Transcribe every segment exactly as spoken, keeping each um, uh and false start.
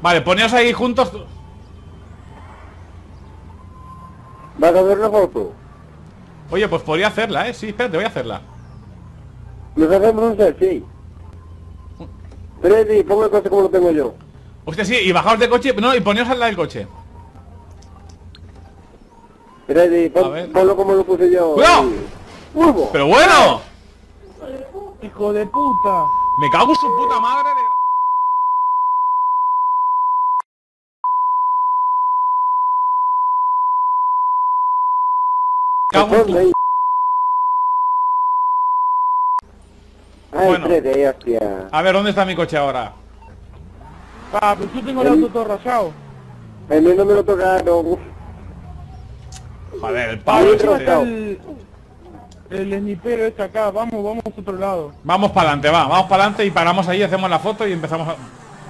Vale, poneos ahí juntos. ¿Vas a ver la foto? Oye, pues podría hacerla, eh. Sí, espérate, voy a hacerla. Nos hacemos un selfie. Freddy, pongo el coche como lo tengo yo. Hostia, sí, y bajaos del coche. No, y poneos al lado del coche. Freddy, A pon, ver. ponlo como lo puse yo. ¡Cuidado! ¡Urbo! ¡Pero bueno! ¡Hijo de puta! Me cago en su puta madre de... Cago en tu... Ay, Bueno. Freddy, hostia. A ver, ¿dónde está mi coche ahora? Ah, pues yo tengo el auto todo rayado. El mío no me lo tocaron. Joder, el Ah, Pablo encima este. está el... El snipero este acá, vamos, vamos a otro lado. Vamos para adelante, va, vamos para adelante y paramos ahí, hacemos la foto y empezamos a...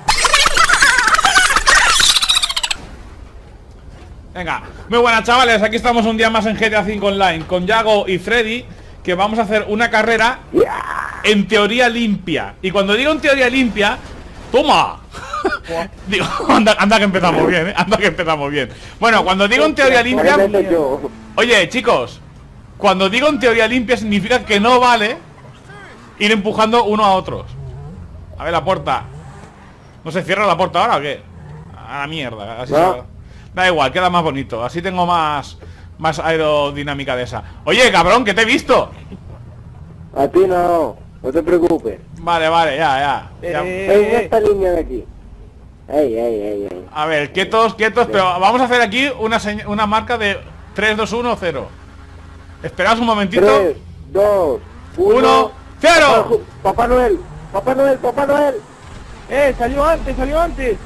Venga, muy buenas chavales, aquí estamos un día más en G T A cinco Online con Yago y Freddy, que vamos a hacer una carrera en teoría limpia. Y cuando digo en teoría limpia, ¡toma! Digo, anda, anda que empezamos bien, ¿eh? Anda que empezamos bien. Bueno, cuando digo en teoría limpia... Freddy, yo. Oye, chicos, cuando digo en teoría limpia significa que no vale ir empujando uno a otros. A ver la puerta. ¿No se cierra la puerta ahora o qué? A la mierda, así No. se... Da igual, queda más bonito. Así tengo más más aerodinámica de esa. Oye, cabrón, que te he visto. A ti no, no te preocupes. Vale, vale, ya, ya, ya. Eh, En esta línea de aquí. Ey, ey, ey, ey. A ver, quietos, quietos. Pero vamos a hacer aquí una, señ- una marca de tres, dos, uno, cero. Esperad un momentito. Tres, dos, Uno, uno. cero. Papá Noel, Papá Noel, Papá Noel. eh, salió antes, salió antes.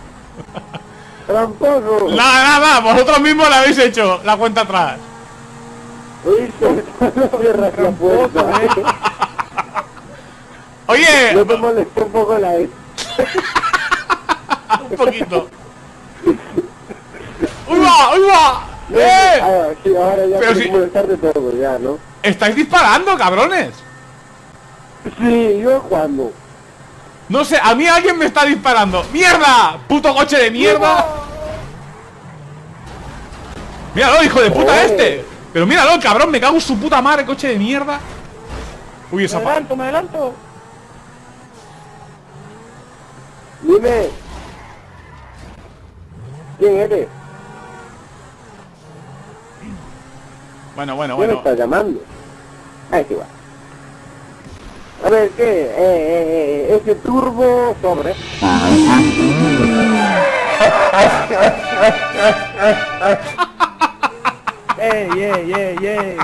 Tramposo. Nada, nada, vosotros mismos la habéis hecho. La cuenta atrás. ¿Oíste? No cierras la puerta. Oye, No te molestes un poco la vez. un poquito. ¡Uy va! ¡Uy va! ¡Eh! Ah, sí, ahora ya Pero tienes si- que molestar de todo, ya, ¿no? ¡Estáis disparando, cabrones! Sí, yo cuando. No sé, a mí alguien me está disparando. ¡Mierda! ¡Puto coche de mierda! ¡Míralo, hijo de puta Joder. este! Pero míralo, cabrón, me cago en su puta madre, coche de mierda. Uy, Me esa pa... adelanto, me adelanto. Dime. ¿Quién eres? Bueno, bueno, ¿Quién me bueno. está llamando? Ahí sí va. A ver, ¿qué? Eh, eh, eh, ese turbo sobre. ¡Ey, ey, ey, ey!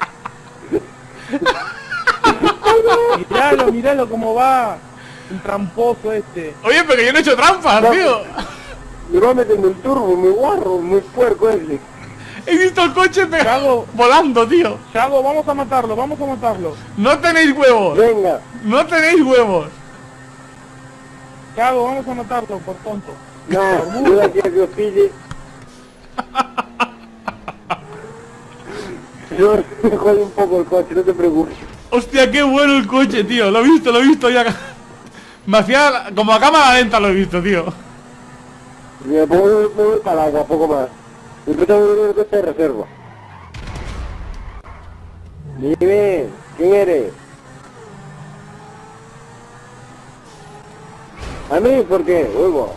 Miralo, miralo cómo va. El tramposo este. Oye, pero que yo no he hecho trampas, No. tío. Me va metiendo el turbo, muy guarro, muy puerco ese. He visto el coche pe- Cago. volando, tío. Chago, vamos a matarlo, vamos a matarlo. No tenéis huevos. Venga. No tenéis huevos. Chago, vamos a matarlo por tonto. No, yo de aquí a que os pille. Yo me jode un poco el coche, no te preocupes. Hostia, qué bueno el coche, tío. Lo he visto, lo he visto ya. Me hacía como a cámara lenta, lo he visto, tío. Me voy, me voy para el agua, poco más. Después tengo un coche de reserva. Dime, ¿quién eres? ¿A mí? ¿Por qué? Huevo.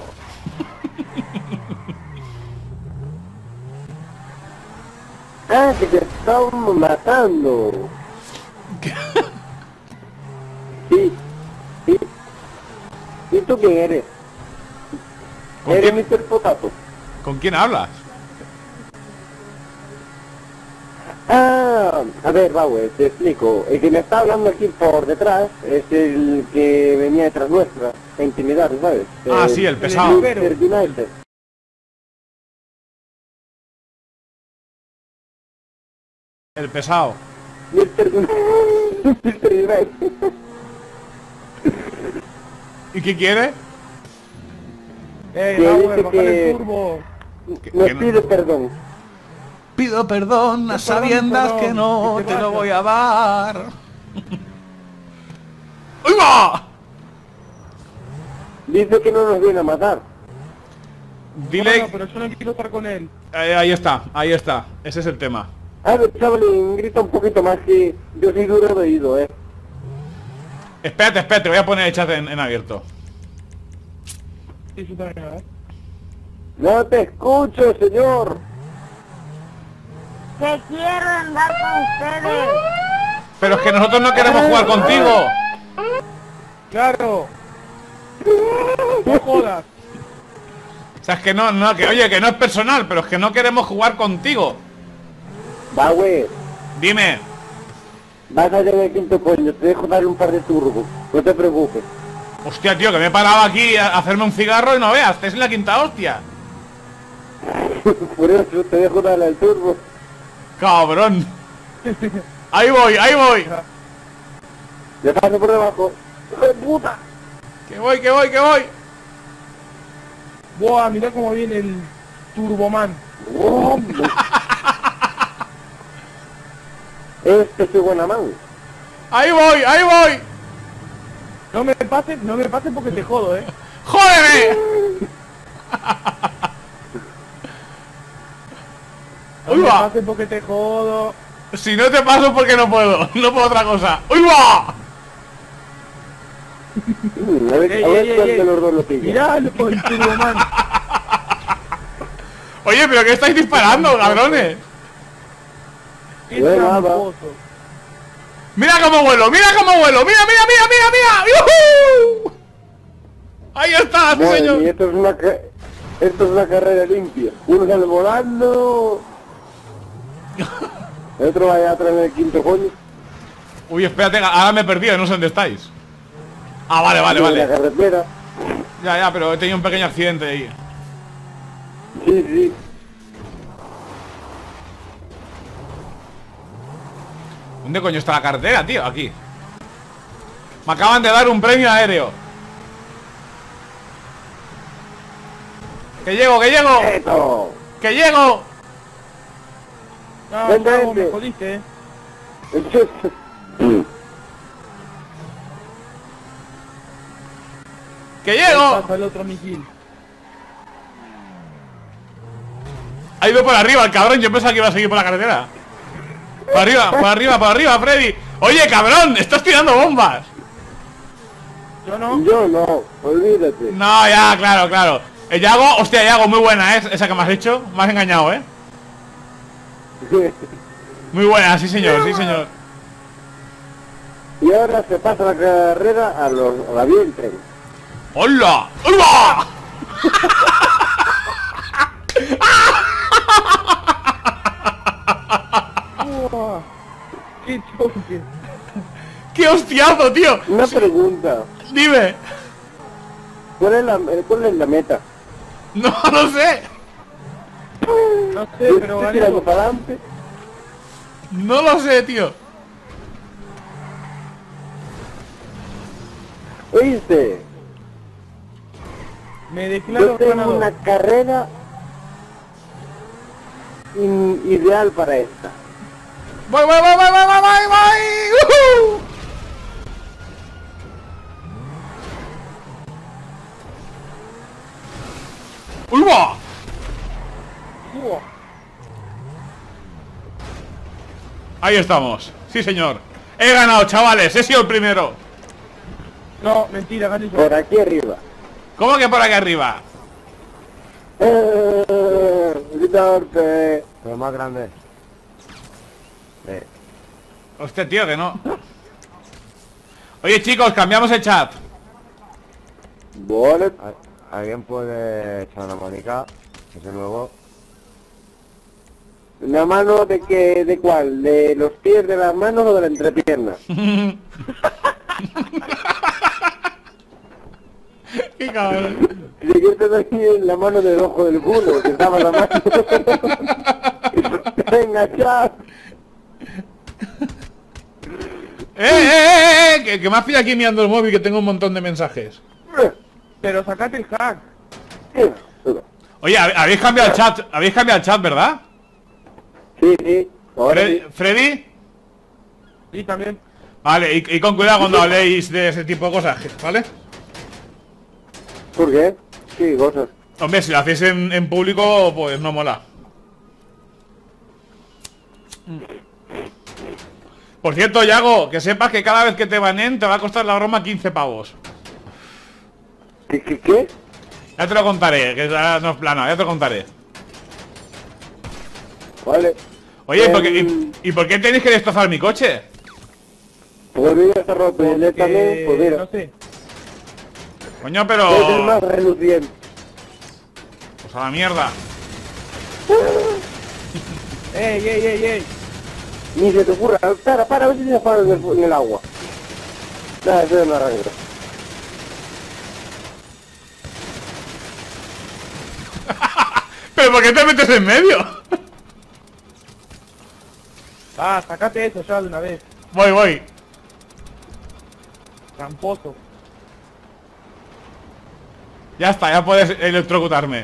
Ah, que te estaban matando. Sí, sí. ¿Y tú quién eres? ¿Con Eres quién? mister Potato. ¿Con quién hablas? Ah, a ver, Bauer, te explico. El que me está hablando aquí por detrás es el que venía detrás nuestra, a intimidar, ¿sabes? Ah, Eh, sí, el pesado. mister United. El pesado. mister United. mister United. ¿Y qué quiere? ¡Ey, Que Bauer, dice bájale que- el turbo! Que- Nos que no- pide perdón. Pido perdón a Perdón, sabiendas perdón, que no que te te lo vayas. voy a dar. ¡Uy va! Dice que no nos viene a matar. Dile... No, no, pero yo no quiero estar con él. Eh, ahí está, ahí está. Ese es el tema. A ver, chavalín, grita un poquito más que yo soy duro de oído, eh. Espérate, espérate, voy a poner el chat en, en abierto. Sí, yo también, a ver. No te escucho, señor. Que quiero andar con ustedes. Pero es que nosotros no queremos jugar contigo. Claro. No jodas. O sea, es que no, no, que oye, que no es personal, pero es que no queremos jugar contigo. Va, güey. Dime. Vas allá en el quinto coño, te dejo darle un par de turbos. No te preocupes. Hostia, tío, que me he parado aquí a hacerme un cigarro y no veas, estáis en la quinta hostia. Por eso te dejo darle al turbo. Cabrón. Ahí voy, ahí voy. Ya paso por debajo. ¡Hijo de puta! Que voy, que voy, que voy. Buah, mirá cómo viene el Turboman. ¡Oh! Este es buena mano. Ahí voy, ahí voy. No me pases, no me pases porque te jodo, eh. ¡Jódeme! No ¡Uy, me va! pases porque te jodo. Si no te paso porque no puedo, no puedo otra cosa. ¡Uy, va! Mm, a ver, Ey, a ver ey, cuál ey, de ey. los dos lo pilla. Miralo, el Turboman. Oye, pero ¿qué estáis disparando, cabrones? Qué Bueno, va. tramposo. ¡Mira cómo vuelo! ¡Mira cómo vuelo! ¡Mira, mira, mira, mira, mira! ¡Yujú! ¡Ahí está, sí, Madre señor! mía, esto es una ca- esto es una carrera limpia. Uno sale volando. El otro va allá atrás en el quinto coño. Uy, espérate, ahora me he perdido, no sé dónde estáis. Ah, vale, vale, En la vale. carretera. Ya, ya, pero he tenido un pequeño accidente ahí. Sí, sí. ¿Dónde coño está la carretera, tío? Aquí. Me acaban de dar un premio aéreo. ¡Que llego, que llego! ¡Esto! ¡Que llego! No, Vente, Gabo, me vente. jodiste, eh. ¡Que Ahí llego! pasa el otro misil. Ha ido por arriba el cabrón, yo pensaba que iba a seguir por la carretera. Por arriba, por arriba, por arriba, Freddy. Oye, cabrón, estás tirando bombas. Yo no. Yo no, olvídate. No, ya, claro, claro. El Yago, hostia, Yago, muy buena, ¿eh? Esa que me has hecho. Me has engañado, ¿eh? Muy buena, sí señor, sí señor. Y ahora se pasa la carrera a, los, a la vía del tren. ¡Hola! ¡Hola! Buah. Qué choque. ¡Qué hostiazo, tío! Una pregunta. Dime. ¿Cuál es la, eh, cuál es la meta? No lo sé. No sé, ¿Yo pero estoy gané. tirando para adelante? No lo sé, tío. ¿Oíste? Me Yo declaro tengo ganador. una carrera in- ideal para esta. ¡Voy, voy, voy, voy, voy, voy, voy, voy! ¡Uhú! ¡Uy, va! Buah. Ahí estamos. Sí, señor. He ganado, chavales. He sido el primero. No, mentira, gané yo. Por aquí arriba. ¿Cómo que por aquí arriba? Eh, gritarte. Pero más grande. Eh. Hostia, tío, que no. Oye, chicos, cambiamos el chat. Vale. ¿Alguien puede echar una manica? Ese nuevo. ¿Una mano de qué? ¿De cuál? ¿De los pies de las manos o de la entrepierna? Qué cabrón. Si yo te doy en la mano del ojo del culo, que estaba la mano. Venga, chao. ¡Eh, eh, eh, eh! Que, que me has pillado aquí mirando el móvil, que tengo un montón de mensajes. Pero sacate el hack. Oye, hab- habéis cambiado el chat. Habéis cambiado el chat, ¿verdad? Sí, sí. Ahora Fre- sí. ¿Freddy? Sí, también. Vale, y, y con cuidado cuando habléis de ese tipo de cosas, ¿vale? ¿Por qué? Sí, cosas. Hombre, si lo hacéis en, en público, pues no mola. Por cierto, Yago, que sepas que cada vez que te banen te va a costar la broma quince pavos. ¿Qué, qué, qué? Ya te lo contaré, que ya no es plano, ya te lo contaré. Vale. Oye, ¿y Eh, por qué, y, y por qué tenéis que destrozar mi coche? Pues mira, está roto. Y él también, pues mira. No sé. Coño, Es el más pero... reluciente. Pues a la mierda. ¡Ey, ey, ey, ey! Ni se te ocurra. Para, para, a ver si se para en el, en el agua. Nada, eso es una arranca. ¿Pero por qué te metes en medio? Ah, sacate eso ya de una vez. Voy, voy. Tramposo. Ya está, ya puedes electrocutarme.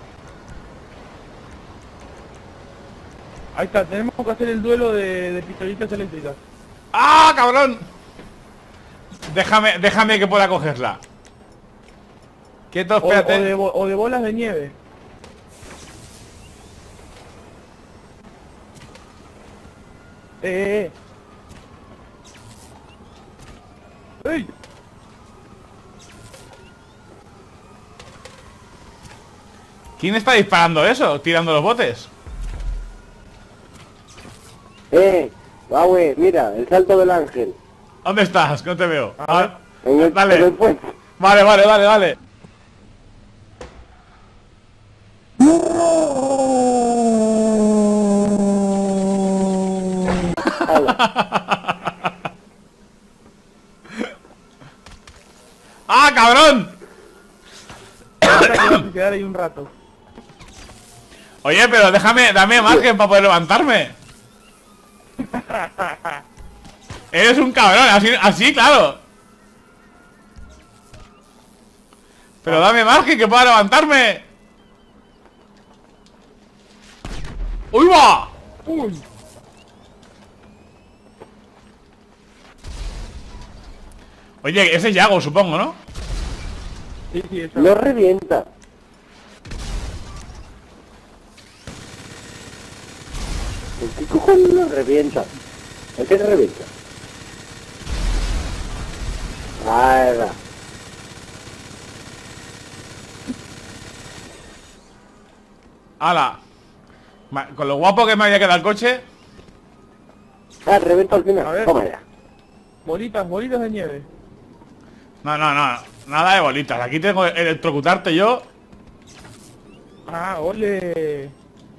Ahí está, tenemos que hacer el duelo de, de pistolitas eléctricas. ¡Ah, cabrón! Déjame, déjame que pueda cogerla. Quieto, O, o, espérate. de, bo- o de bolas de nieve. Eh, eh. ¡Ey! ¿Quién está disparando eso? ¿Tirando los botes? Eh, va, güey, mira, el salto del ángel. ¿Dónde estás? Que no te veo. A Ah, ver. En el, Dale. en el puente. Vale, vale, vale, vale. ¡Ah, cabrón! Ahora que vamos a quedar ahí un rato. Oye, pero déjame, dame margen para poder levantarme. Eres un cabrón, así, así, claro. Pero dame margen que pueda levantarme. ¡Uy, va! Uy. Oye, ese es Yago, supongo, ¿no? Sí, sí, eso. Lo revienta. ¿Qué cojones lo revienta? ¿El qué te revienta? Ahí va. ¡Hala! Ma- Con lo guapo que me había quedado el coche. Ah, reventa al final. A ver. Toma ya. Bolitas, bolitas de nieve. No, no, no. Nada de bolitas. Aquí tengo que electrocutarte yo. Ah, ole.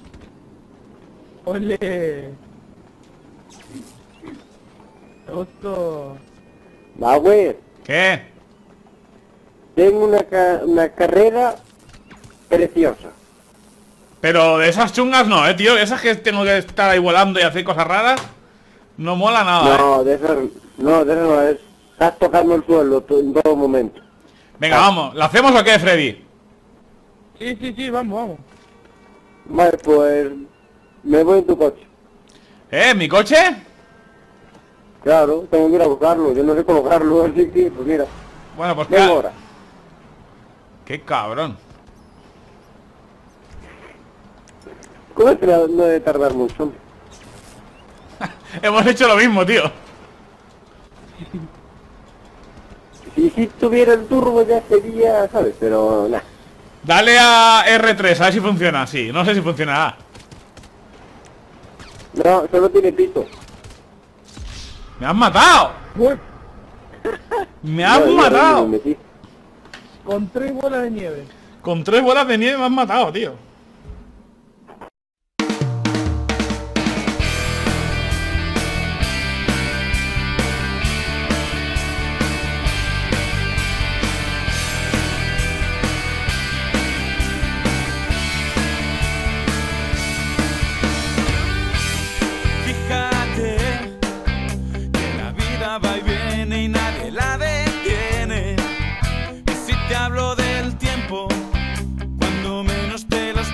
Ole. Osto. Va, güey. ¿Qué? Tengo una, ca una carrera preciosa. Pero de esas chungas no, eh, tío. Esas que tengo que estar ahí volando y hacer cosas raras. No mola nada, eh. No, de eso no, de eso no es. Estás tocando el suelo to- en todo momento. Venga, vamos. ¿La hacemos o qué, Freddy? Sí, sí, sí, vamos, vamos. Vale, pues me voy en tu coche. ¿Eh? ¿Mi coche? Claro, tengo que ir a buscarlo. Yo no sé colocarlo, así que, pues mira. Bueno, pues Vengo qué... ahora. Qué cabrón. ¿Cómo es que no no debe tardar mucho? Hombre? Hemos hecho lo mismo, tío. Si, si tuviera el turbo ya sería, ¿sabes? Pero nada. Dale a R tres, a ver si funciona. Sí, no sé si funcionará. No, solo tiene pito. ¡Me has matado! Uy, ¡Me has No, yo matado! me metí. con tres bolas de nieve. Con tres bolas de nieve me has matado, tío. Fíjate que la vida va y viene y nadie la detiene. Y si te hablo del tiempo, cuando menos te lo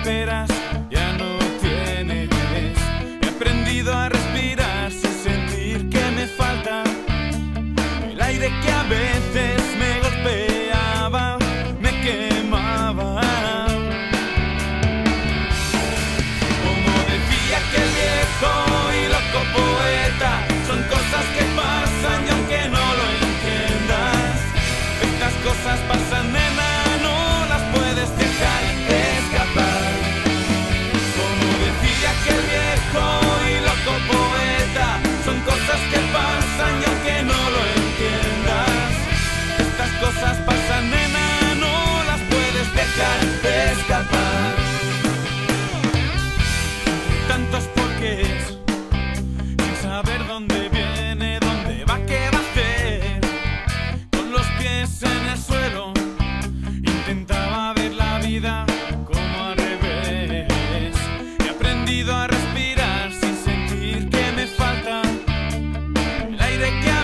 aire que